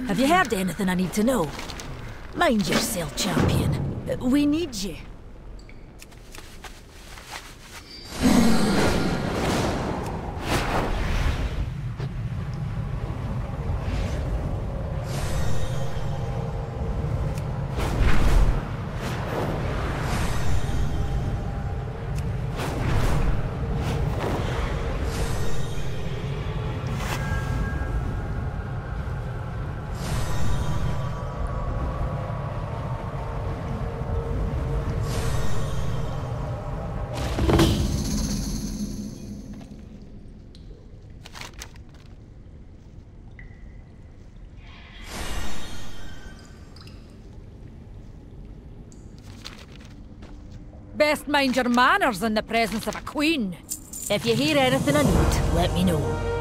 Have you heard anything I need to know? Mind yourself, champion. We need you. Best mind your manners in the presence of a queen. If you hear anything I need, let me know.